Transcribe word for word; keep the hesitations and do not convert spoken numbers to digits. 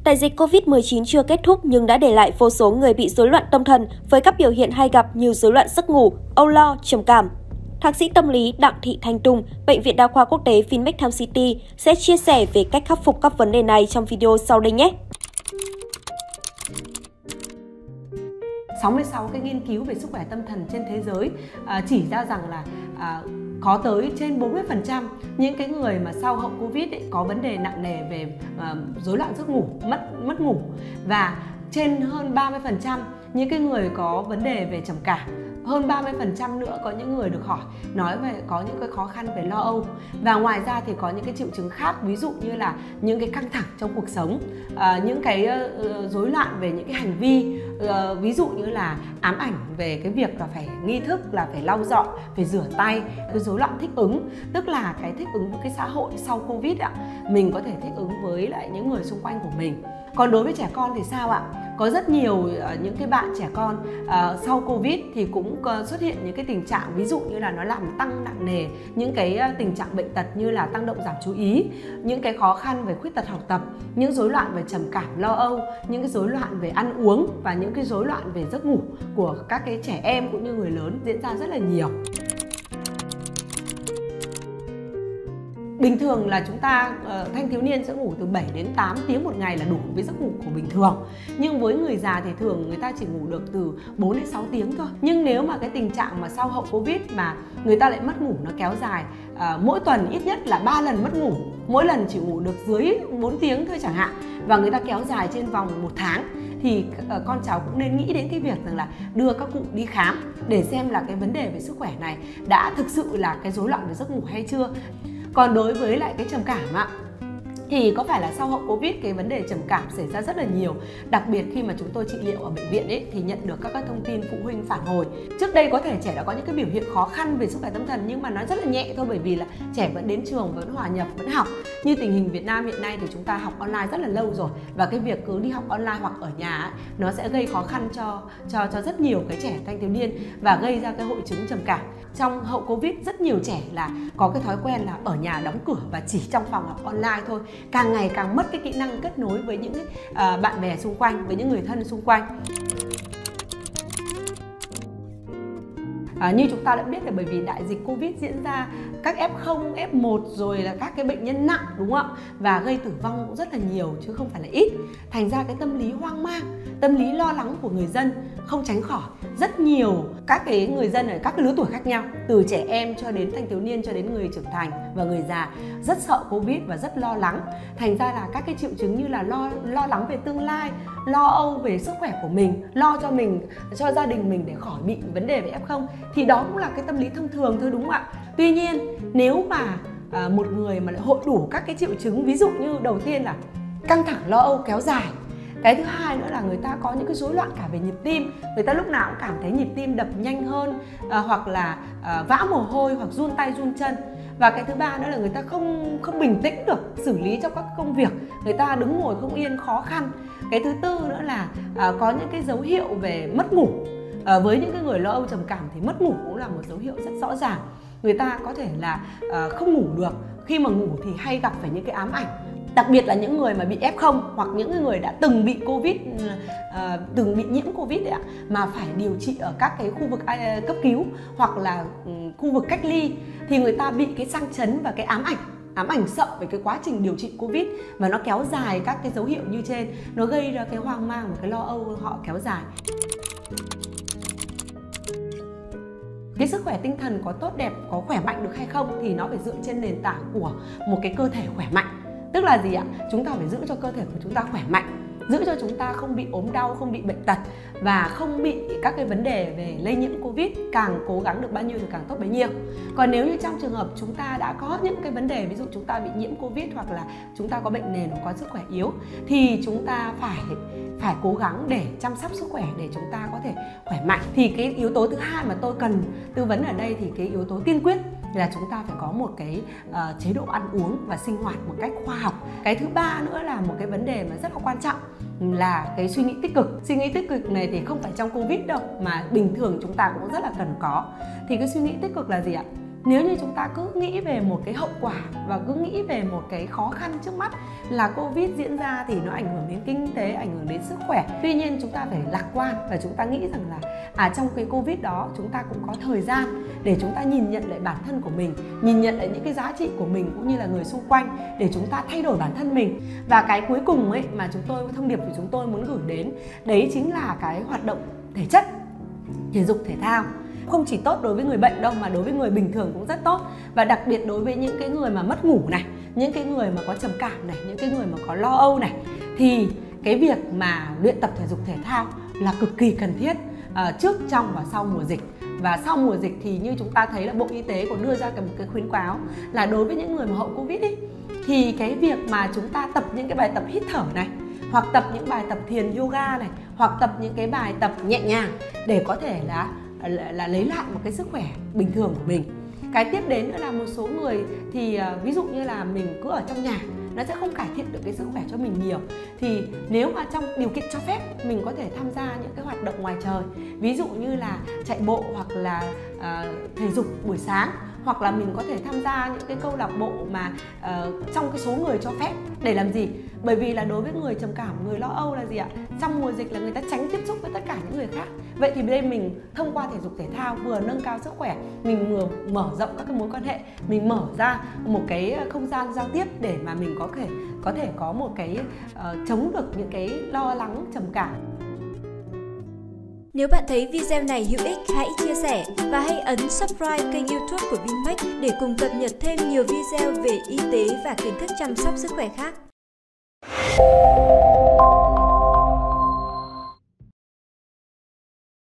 Đại dịch Covid mười chín chưa kết thúc nhưng đã để lại vô số người bị rối loạn tâm thần với các biểu hiện hay gặp như rối loạn giấc ngủ, âu lo, trầm cảm. Thạc sĩ tâm lý Đặng Thị Thanh Tùng, Bệnh viện Đa khoa Quốc tế Vinmec Tham City sẽ chia sẻ về cách khắc phục các vấn đề này trong video sau đây nhé! sáu mươi sáu cái nghiên cứu về sức khỏe tâm thần trên thế giới à, chỉ ra rằng là à, có tới trên bốn mươi phần trăm những cái người mà sau hậu Covid ấy, có vấn đề nặng nề về à, rối loạn giấc ngủ, mất mất ngủ, và trên hơn ba mươi phần trăm những cái người có vấn đề về trầm cảm. Hơn ba mươi phần trăm nữa có những người được hỏi nói về có những cái khó khăn về lo âu. Và ngoài ra thì có những cái triệu chứng khác, ví dụ như là những cái căng thẳng trong cuộc sống, à, những cái uh, rối loạn về những cái hành vi, uh, ví dụ như là ám ảnh về cái việc là phải nghi thức là phải lau dọn, phải rửa tay, cái rối loạn thích ứng, tức là cái thích ứng với cái xã hội sau Covid ạ. Mình có thể thích ứng với lại những người xung quanh của mình. Còn đối với trẻ con thì sao ạ? Có rất nhiều uh, những cái bạn trẻ con uh, sau Covid thì cũng uh, xuất hiện những cái tình trạng, ví dụ như là nó làm tăng nặng nề những cái uh, tình trạng bệnh tật như là tăng động giảm chú ý, những cái khó khăn về khuyết tật học tập, những rối loạn về trầm cảm, lo âu, những cái rối loạn về ăn uống và những cái rối loạn về giấc ngủ của các cái trẻ em cũng như người lớn diễn ra rất là nhiều. Bình thường là chúng ta uh, thanh thiếu niên sẽ ngủ từ bảy đến tám tiếng một ngày là đủ với giấc ngủ của bình thường. Nhưng với người già thì thường người ta chỉ ngủ được từ bốn đến sáu tiếng thôi. Nhưng nếu mà cái tình trạng mà sau hậu Covid mà người ta lại mất ngủ nó kéo dài, uh, mỗi tuần ít nhất là ba lần mất ngủ, mỗi lần chỉ ngủ được dưới bốn tiếng thôi chẳng hạn, và người ta kéo dài trên vòng một tháng, thì uh, con cháu cũng nên nghĩ đến cái việc rằng là đưa các cụ đi khám để xem là cái vấn đề về sức khỏe này đã thực sự là cái rối loạn về giấc ngủ hay chưa. Còn đối với lại cái trầm cảm ạ, thì có phải là sau hậu Covid cái vấn đề trầm cảm xảy ra rất là nhiều. Đặc biệt khi mà chúng tôi trị liệu ở bệnh viện ấy, thì nhận được các, các thông tin phụ huynh phản hồi. Trước đây có thể trẻ đã có những cái biểu hiện khó khăn về sức khỏe tâm thần, nhưng mà nó rất là nhẹ thôi, bởi vì là trẻ vẫn đến trường, vẫn hòa nhập, vẫn học. Như tình hình Việt Nam hiện nay thì chúng ta học online rất là lâu rồi, và cái việc cứ đi học online hoặc ở nhà ấy, nó sẽ gây khó khăn cho, cho, cho rất nhiều cái trẻ thanh thiếu niên và gây ra cái hội chứng trầm cảm. Trong hậu Covid rất nhiều trẻ là có cái thói quen là ở nhà đóng cửa và chỉ trong phòng học online thôi, càng ngày càng mất cái kỹ năng kết nối với những uh, bạn bè xung quanh, với những người thân xung quanh. À, như chúng ta đã biết là bởi vì đại dịch Covid diễn ra, các ép không, ép một rồi là các cái bệnh nhân nặng, đúng không ạ? Và gây tử vong cũng rất là nhiều chứ không phải là ít. Thành ra cái tâm lý hoang mang, tâm lý lo lắng của người dân không tránh khỏi. Rất nhiều các cái người dân ở các cái lứa tuổi khác nhau, từ trẻ em cho đến thanh thiếu niên cho đến người trưởng thành và người già rất sợ Covid và rất lo lắng. Thành ra là các cái triệu chứng như là lo lo lắng về tương lai, lo âu về sức khỏe của mình, lo cho mình, cho gia đình mình để khỏi bị vấn đề về ép không, thì đó cũng là cái tâm lý thông thường thôi, đúng không ạ? Tuy nhiên nếu mà à, một người mà lại hội đủ các cái triệu chứng, ví dụ như đầu tiên là căng thẳng lo âu kéo dài, cái thứ hai nữa là người ta có những cái rối loạn cả về nhịp tim, người ta lúc nào cũng cảm thấy nhịp tim đập nhanh hơn, à, hoặc là à, vã mồ hôi hoặc run tay run chân. Và cái thứ ba nữa là người ta không không bình tĩnh được xử lý trong các công việc, người ta đứng ngồi không yên, khó khăn. Cái thứ tư nữa là à, có những cái dấu hiệu về mất ngủ. À, với những cái người lo âu trầm cảm thì mất ngủ cũng là một dấu hiệu rất rõ ràng. Người ta có thể là à, không ngủ được, khi mà ngủ thì hay gặp phải những cái ám ảnh. Đặc biệt là những người mà bị ép không hoặc những người đã từng bị Covid, uh, từng bị nhiễm Covid ấy ạ, mà phải điều trị ở các cái khu vực uh, cấp cứu hoặc là um, khu vực cách ly, thì người ta bị cái sang chấn và cái ám ảnh, ám ảnh sợ về cái quá trình điều trị Covid, và nó kéo dài các cái dấu hiệu như trên, nó gây ra cái hoang mang và cái lo âu họ kéo dài. Cái sức khỏe tinh thần có tốt đẹp, có khỏe mạnh được hay không thì nó phải dựa trên nền tảng của một cái cơ thể khỏe mạnh. Tức là gì ạ? Chúng ta phải giữ cho cơ thể của chúng ta khỏe mạnh, giữ cho chúng ta không bị ốm đau, không bị bệnh tật và không bị các cái vấn đề về lây nhiễm Covid. Càng cố gắng được bao nhiêu thì càng tốt bấy nhiêu. Còn nếu như trong trường hợp chúng ta đã có những cái vấn đề, ví dụ chúng ta bị nhiễm Covid hoặc là chúng ta có bệnh nền hoặc có sức khỏe yếu, thì chúng ta phải phải cố gắng để chăm sóc sức khỏe để chúng ta có thể khỏe mạnh. Thì cái yếu tố thứ hai mà tôi cần tư vấn ở đây thì cái yếu tố tiên quyết là chúng ta phải có một cái uh, chế độ ăn uống và sinh hoạt một cách khoa học. Cái thứ ba nữa là một cái vấn đề mà rất là quan trọng là cái suy nghĩ tích cực. Suy nghĩ tích cực này thì không phải trong Covid đâu, mà bình thường chúng ta cũng rất là cần có. Thì cái suy nghĩ tích cực là gì ạ? Nếu như chúng ta cứ nghĩ về một cái hậu quả và cứ nghĩ về một cái khó khăn trước mắt là Covid diễn ra thì nó ảnh hưởng đến kinh tế, ảnh hưởng đến sức khỏe. Tuy nhiên chúng ta phải lạc quan và chúng ta nghĩ rằng là à trong cái Covid đó chúng ta cũng có thời gian để chúng ta nhìn nhận lại bản thân của mình, nhìn nhận lại những cái giá trị của mình cũng như là người xung quanh để chúng ta thay đổi bản thân mình. Và cái cuối cùng ấy mà chúng tôi, thông điệp của chúng tôi muốn gửi đến, đấy chính là cái hoạt động thể chất, thể dục thể thao. Không chỉ tốt đối với người bệnh đâu mà đối với người bình thường cũng rất tốt. Và đặc biệt đối với những cái người mà mất ngủ này, những cái người mà có trầm cảm này, những cái người mà có lo âu này, thì cái việc mà luyện tập thể dục thể thao là cực kỳ cần thiết uh, trước, trong và sau mùa dịch. Và sau mùa dịch thì như chúng ta thấy là Bộ Y tế còn đưa ra một cái khuyến cáo là đối với những người mà hậu Covid ấy, thì cái việc mà chúng ta tập những cái bài tập hít thở này, hoặc tập những bài tập thiền yoga này, hoặc tập những cái bài tập nhẹ nhàng để có thể là là, là lấy lại một cái sức khỏe bình thường của mình. Cái tiếp đến nữa là một số người thì ví dụ như là mình cứ ở trong nhà, nó sẽ không cải thiện được cái sức khỏe cho mình nhiều. Thì nếu mà trong điều kiện cho phép, mình có thể tham gia những cái hoạt động ngoài trời, ví dụ như là chạy bộ hoặc là uh, thể dục buổi sáng, hoặc là mình có thể tham gia những cái câu lạc bộ mà uh, trong cái số người cho phép. Để làm gì? Bởi vì là đối với người trầm cảm, người lo âu là gì ạ? Trong mùa dịch là người ta tránh tiếp xúc với tất cả những người khác. Vậy thì đây mình thông qua thể dục thể thao vừa nâng cao sức khỏe, mình vừa mở rộng các cái mối quan hệ, mình mở ra một cái không gian giao tiếp để mà mình có thể có thể có một cái uh, chống được những cái lo lắng, trầm cảm. Nếu bạn thấy video này hữu ích, hãy chia sẻ và hãy ấn subscribe kênh YouTube của Vinmec để cùng cập nhật thêm nhiều video về y tế và kiến thức chăm sóc sức khỏe khác.